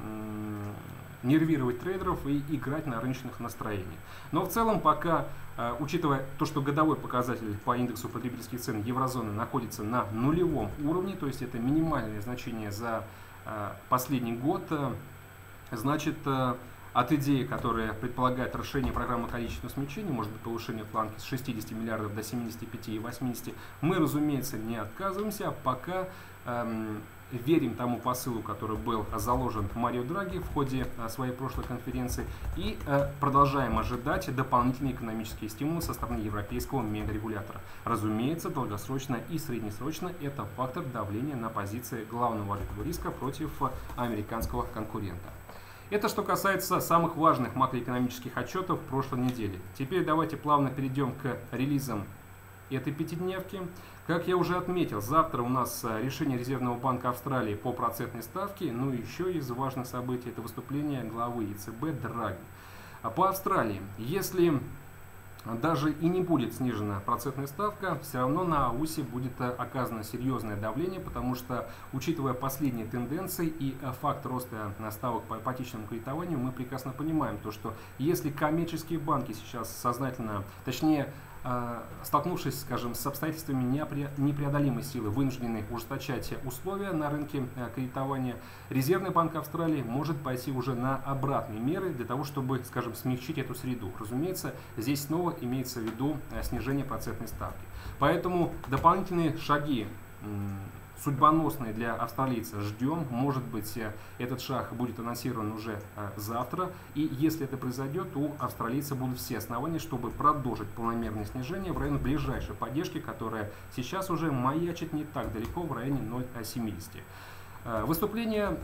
[SPEAKER 1] нервировать трейдеров и играть на рыночных настроениях. Но в целом пока, учитывая то, что годовой показатель по индексу потребительских цен еврозоны находится на нулевом уровне, то есть это минимальное значение за последний год, значит, от идеи, которая предполагает расширение программы количественного смягчения, может быть повышение планки с шестидесяти миллиардов до семидесяти пяти и восьмидесяти, мы, разумеется, не отказываемся, пока эм, верим тому посылу, который был заложен Марио Драги в ходе а, своей прошлой конференции, и а, продолжаем ожидать дополнительные экономические стимулы со стороны европейского мегарегулятора. Разумеется, долгосрочно и среднесрочно это фактор давления на позиции главного валютного риска против американского конкурента. Это что касается самых важных макроэкономических отчетов прошлой недели. Теперь давайте плавно перейдем к релизам этой пятидневки. Как я уже отметил, завтра у нас решение Резервного банка Австралии по процентной ставке, ну и еще из важных событий это выступление главы ЕЦБ Драги. По Австралии, если даже и не будет снижена процентная ставка, все равно на АУСе будет оказано серьезное давление, потому что, учитывая последние тенденции и факт роста ставок по ипотечному кредитованию, мы прекрасно понимаем, то, что если коммерческие банки сейчас сознательно, точнее, столкнувшись, скажем, с обстоятельствами непреодолимой силы, вынуждены ужесточать условия на рынке кредитования, Резервный банк Австралии может пойти уже на обратные меры для того, чтобы, скажем, смягчить эту среду. Разумеется, здесь снова имеется в виду снижение процентной ставки. Поэтому дополнительные шаги судьбоносные для австралийца ждем. Может быть, этот шаг будет анонсирован уже завтра. И если это произойдет, у австралийца будут все основания, чтобы продолжить планомерное снижение в район ближайшей поддержки, которая сейчас уже маячит не так далеко, в районе ноль целых семидесяти. Выступление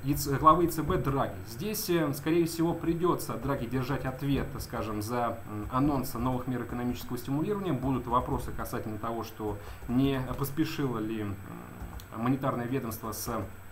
[SPEAKER 1] главы ЕЦБ Драги. Здесь, скорее всего, придется Драги держать ответ, скажем, за анонс новых мер экономического стимулирования. Будут вопросы касательно того, что не поспешило ли монетарное ведомство с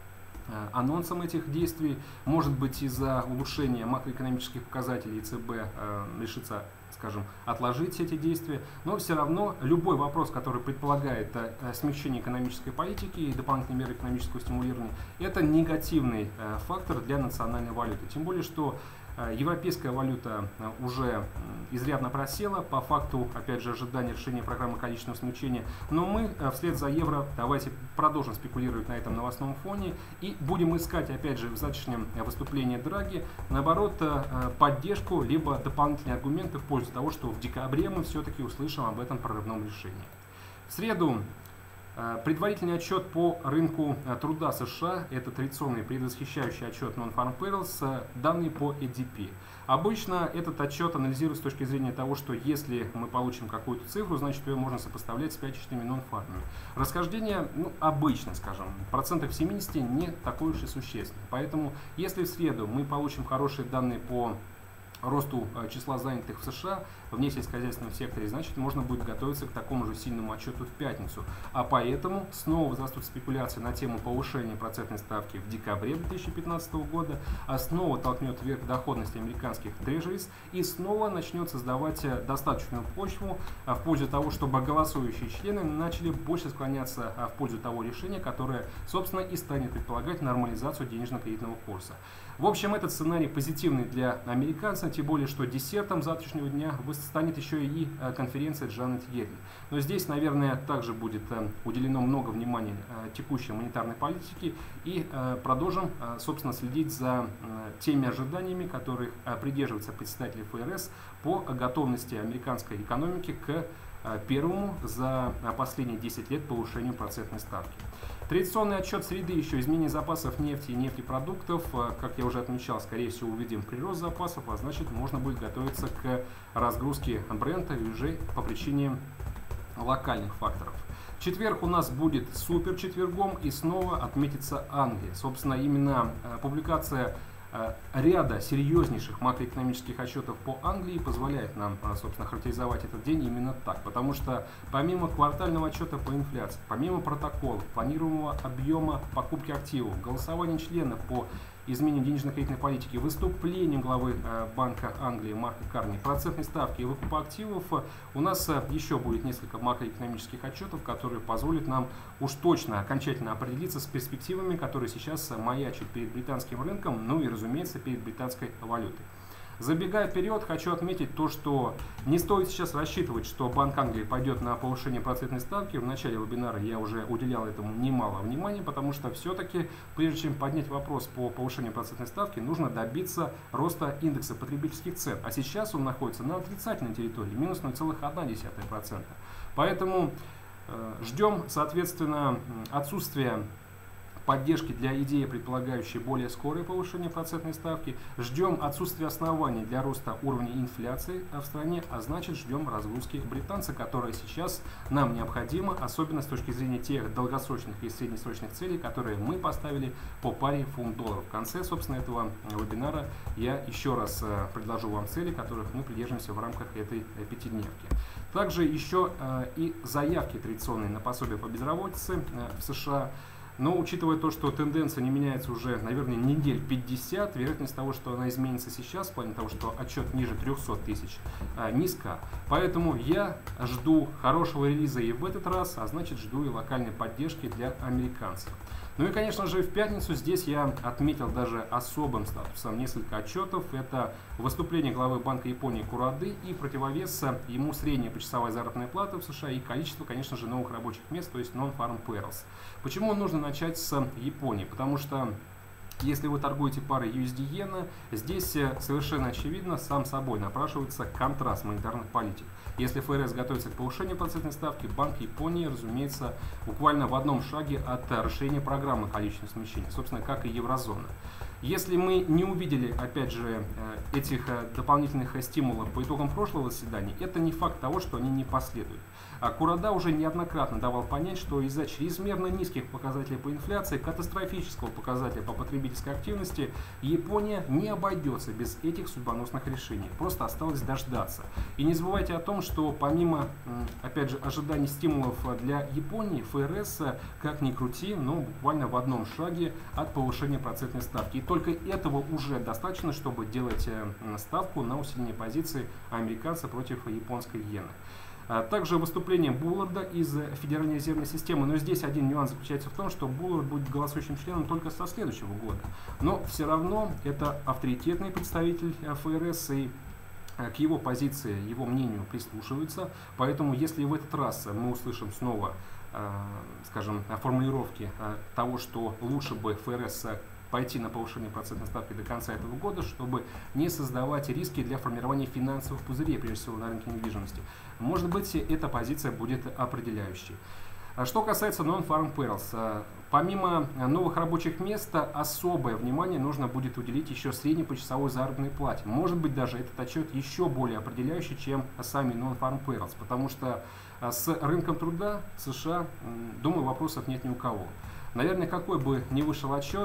[SPEAKER 1] анонсом этих действий. Может быть, из-за улучшения макроэкономических показателей ЕЦБ э, решится, скажем, отложить эти действия. Но все равно любой вопрос, который предполагает э, смягчение экономической политики и дополнительные меры экономического стимулирования, это негативный э, фактор для национальной валюты. Тем более, что европейская валюта уже изрядно просела по факту, опять же, ожидания решения программы количественного смягчения. Но мы вслед за евро давайте продолжим спекулировать на этом новостном фоне и будем искать, опять же, в завтрашнем выступлении Драги, наоборот, поддержку, либо дополнительные аргументы в пользу того, что в декабре мы все-таки услышим об этом прорывном решении. В среду предварительный отчет по рынку труда США, это традиционный предвосхищающий отчет Non-Farm Payrolls, данные по и ди пи. Обычно этот отчет анализируется с точки зрения того, что если мы получим какую-то цифру, значит ее можно сопоставлять с пятичными нон-фармами. Расхождение, ну, обычно, скажем, процентов семидесяти не такое уж и существенное. Поэтому, если в среду мы получим хорошие данные по росту числа занятых в США в несельскохозяйственном секторе, значит, можно будет готовиться к такому же сильному отчету в пятницу. А поэтому снова возрастут спекуляции на тему повышения процентной ставки в декабре две тысячи пятнадцатого года, а снова толкнет вверх доходность американских трежерис и снова начнет создавать достаточную почву в пользу того, чтобы голосующие члены начали больше склоняться в пользу того решения, которое, собственно, и станет предполагать нормализацию денежно-кредитного курса. В общем, этот сценарий позитивный для американцев, тем более, что десертом завтрашнего дня станет еще и конференция Джанет Йеллен. Но здесь, наверное, также будет уделено много внимания текущей монетарной политике и продолжим, собственно, следить за теми ожиданиями, которых придерживаются председатели эф эр эс по готовности американской экономики к первому за последние десять лет повышению процентной ставки. Традиционный отчет среды еще изменение запасов нефти и нефтепродуктов. Как я уже отмечал, скорее всего увидим прирост запасов, а значит можно будет готовиться к разгрузке брента и уже по причине локальных факторов. В четверг у нас будет супер четвергом и снова отметится Англия. Собственно, именно публикация ряда серьезнейших макроэкономических отчетов по Англии позволяет нам, собственно, характеризовать этот день именно так. Потому что помимо квартального отчета по инфляции, помимо протоколов, планируемого объема покупки активов, голосования членов по изменению денежно-кредитной политики, выступление главы Банка Англии Марка Карни, процентной ставки и выкупа активов, у нас еще будет несколько макроэкономических отчетов, которые позволят нам уж точно окончательно определиться с перспективами, которые сейчас маячат перед британским рынком, ну и, разумеется, перед британской валютой. Забегая вперед, хочу отметить то, что не стоит сейчас рассчитывать, что Банк Англии пойдет на повышение процентной ставки. В начале вебинара я уже уделял этому немало внимания, потому что все-таки, прежде чем поднять вопрос по повышению процентной ставки, нужно добиться роста индекса потребительских цен. А сейчас он находится на отрицательной территории, минус ноль целых одна десятая процента. Поэтому э, ждем, соответственно, отсутствия поддержки для идеи, предполагающей более скорое повышение процентной ставки. Ждем отсутствия оснований для роста уровня инфляции в стране, а значит ждем разгрузки британца, которая сейчас нам необходима, особенно с точки зрения тех долгосрочных и среднесрочных целей, которые мы поставили по паре фунт-доллар. В конце, собственно, этого вебинара я еще раз предложу вам цели, которых мы придерживаемся в рамках этой пятидневки. Также еще и заявки традиционные на пособие по безработице в США. Но учитывая то, что тенденция не меняется уже, наверное, недель пятьдесят, вероятность того, что она изменится сейчас, в плане того, что отчет ниже трёхсот тысяч, низка. Поэтому я жду хорошего релиза и в этот раз, а значит жду и локальной поддержки для американцев. Ну и, конечно же, в пятницу здесь я отметил даже особым статусом несколько отчетов. Это выступление главы Банка Японии Курады и противовес ему средняя почасовая заработная плата в США и количество, конечно же, новых рабочих мест, то есть Non-Farm Payrolls. Почему нужно начать с Японии? Потому что если вы торгуете парой ю эс ди-иена, здесь совершенно очевидно, сам собой напрашивается контраст монетарных политик. Если эф эр эс готовится к повышению процентной ставки, Банк Японии, разумеется, буквально в одном шаге от расширения программы количественного смещения, собственно, как и еврозона. Если мы не увидели, опять же, этих дополнительных стимулов по итогам прошлого заседания, это не факт того, что они не последуют. Курада уже неоднократно давал понять, что из-за чрезмерно низких показателей по инфляции, катастрофического показателя по потребительской активности, Япония не обойдется без этих судьбоносных решений. Просто осталось дождаться. И не забывайте о том, что помимо, опять же, ожиданий стимулов для Японии, ФРС, как ни крути, но буквально в одном шаге от повышения процентной ставки. И только этого уже достаточно, чтобы делать ставку на усиление позиций американца против японской иены. Также выступление Булларда из Федеральной резервной системы, но здесь один нюанс заключается в том, что Буллард будет голосующим членом только со следующего года. Но все равно это авторитетный представитель ФРС, и к его позиции, его мнению прислушиваются. Поэтому если в этот раз мы услышим снова, скажем, формулировки того, что лучше бы ФРС пойти на повышение процентной ставки до конца этого года, чтобы не создавать риски для формирования финансовых пузырей, прежде всего на рынке недвижимости. Может быть, эта позиция будет определяющей. Что касается Non-Farm Payrolls, помимо новых рабочих мест, особое внимание нужно будет уделить еще средней почасовой заработной плате. Может быть, даже этот отчет еще более определяющий, чем сами Non-Farm Payrolls, потому что с рынком труда США, думаю, вопросов нет ни у кого. Наверное, какой бы ни вышел отчет,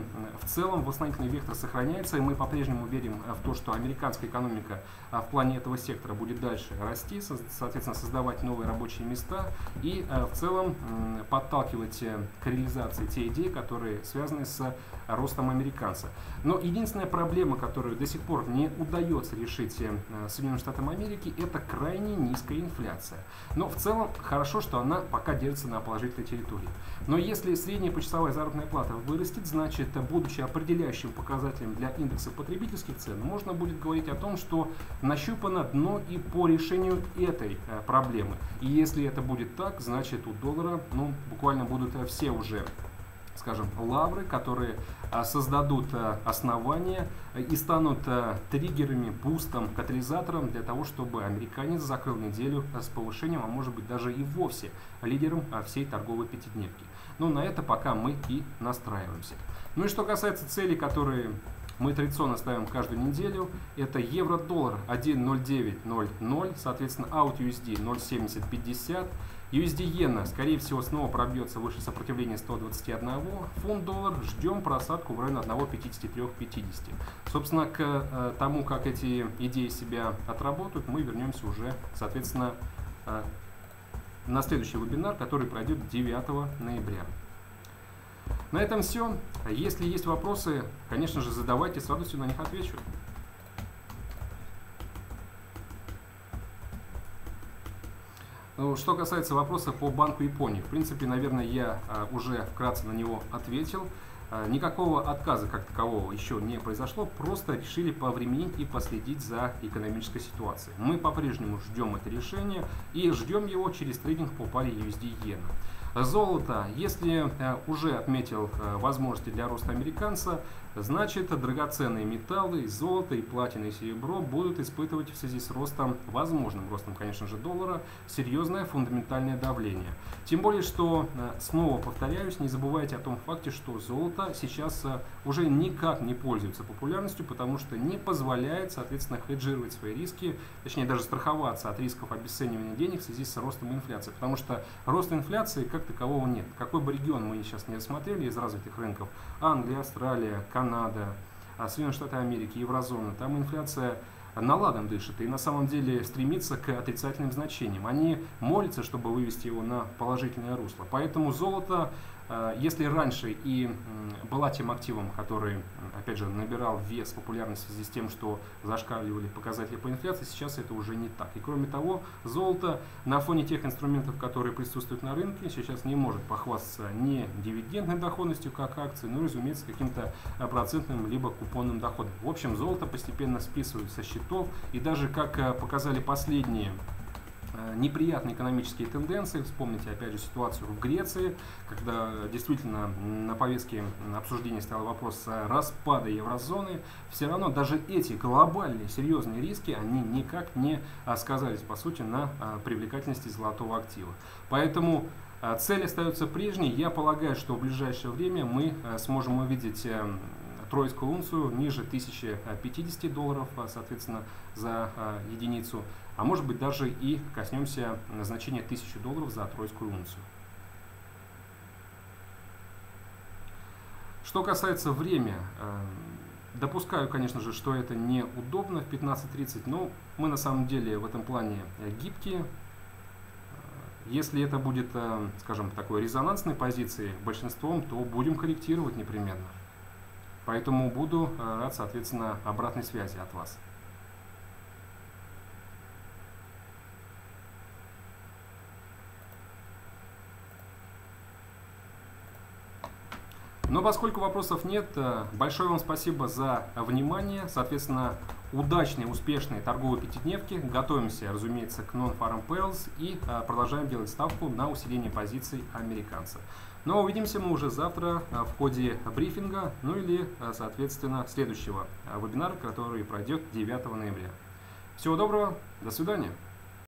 [SPEAKER 1] в целом восстановительный вектор сохраняется, и мы по-прежнему верим в то, что американская экономика в плане этого сектора будет дальше расти, соответственно, создавать новые рабочие места и в целом подталкивать к реализации те идеи, которые связаны с ростом американца. Но единственная проблема, которую до сих пор не удается решить Соединенным Штатам Америки, это крайне низкая инфляция. Но в целом хорошо, что она пока держится на положительной территории. Но если средняя почасовая заработная плата вырастет, значит, будучи определяющим показателем для индекса потребительских цен, можно будет говорить о том, что нащупано дно и по решению этой э, проблемы. И если это будет так, значит, у доллара ну, буквально будут все уже, скажем, лавры, которые а, создадут а, основания и станут а, триггерами, бустом, катализатором для того, чтобы американец закрыл неделю а, с повышением, а может быть даже и вовсе лидером а, всей торговой пятидневки. Но на это пока мы и настраиваемся. Ну и что касается целей, которые мы традиционно ставим каждую неделю, это евро-доллар один ноль девять ноль ноль, соответственно, аут ю эс ди ноль семьдесят пятьдесят. ю эс ди иена, скорее всего, снова пробьется выше сопротивления сто двадцать один. Фунт-доллар ждем просадку в районе один пятьдесят три пятьдесят. Собственно, к э, тому, как эти идеи себя отработают, мы вернемся уже, соответственно, э, на следующий вебинар, который пройдет девятого ноября. На этом все. Если есть вопросы, конечно же, задавайте, с радостью на них отвечу. Ну, что касается вопроса по Банку Японии, в принципе, наверное, я а, уже вкратце на него ответил. А, никакого отказа как такового еще не произошло, просто решили повременить и последить за экономической ситуацией. Мы по-прежнему ждем это решение и ждем его через трейдинг по паре ю эс ди иена. Золото, если э, уже отметил э, возможности для роста американца, значит драгоценные металлы, золото и платина и серебро будут испытывать в связи с ростом, возможным ростом, конечно же, доллара, серьезное фундаментальное давление. Тем более, что, э, снова повторяюсь, не забывайте о том факте, что золото сейчас э, уже никак не пользуется популярностью, потому что не позволяет, соответственно, хеджировать свои риски, точнее даже страховаться от рисков обесценивания денег в связи с ростом инфляции, потому что рост инфляции как такового нет. Какой бы регион мы сейчас не рассмотрели из развитых рынков, Англия, Австралия, Канада, Соединенные Штаты Америки, еврозона, там инфляция наладом дышит и на самом деле стремится к отрицательным значениям. Они молятся, чтобы вывести его на положительное русло. Поэтому золото, если раньше и была тем активом, который, опять же, набирал вес, популярность в связи с тем, что зашкаливали показатели по инфляции, сейчас это уже не так. И кроме того, золото на фоне тех инструментов, которые присутствуют на рынке, сейчас не может похвастаться ни дивидендной доходностью, как акции, но, разумеется, каким-то процентным либо купонным доходом. В общем, золото постепенно списывают со счетов, и даже, как показали последние неприятные экономические тенденции. Вспомните опять же ситуацию в Греции, когда действительно на повестке обсуждения стоял вопрос распада еврозоны. Все равно даже эти глобальные серьезные риски, они никак не сказались по сути на привлекательности золотого актива. Поэтому цель остается прежней. Я полагаю, что в ближайшее время мы сможем увидеть тройскую унцию ниже тысячи пятидесяти долларов, соответственно, за единицу, а может быть даже и коснемся значения тысячи долларов за тройскую унцию. Что касается времени, допускаю, конечно же, что это неудобно в пятнадцать тридцать, но мы на самом деле в этом плане гибкие. Если это будет, скажем, такой резонансной позиции большинством, то будем корректировать непременно. Поэтому буду рад, соответственно, обратной связи от вас. Но поскольку вопросов нет, большое вам спасибо за внимание. Соответственно, удачной, успешной торговой пятидневки. Готовимся, разумеется, к Non-Farm Pairls и продолжаем делать ставку на усиление позиций американца. Но увидимся мы уже завтра в ходе брифинга, ну или, соответственно, следующего вебинара, который пройдет девятого ноября. Всего доброго, до свидания.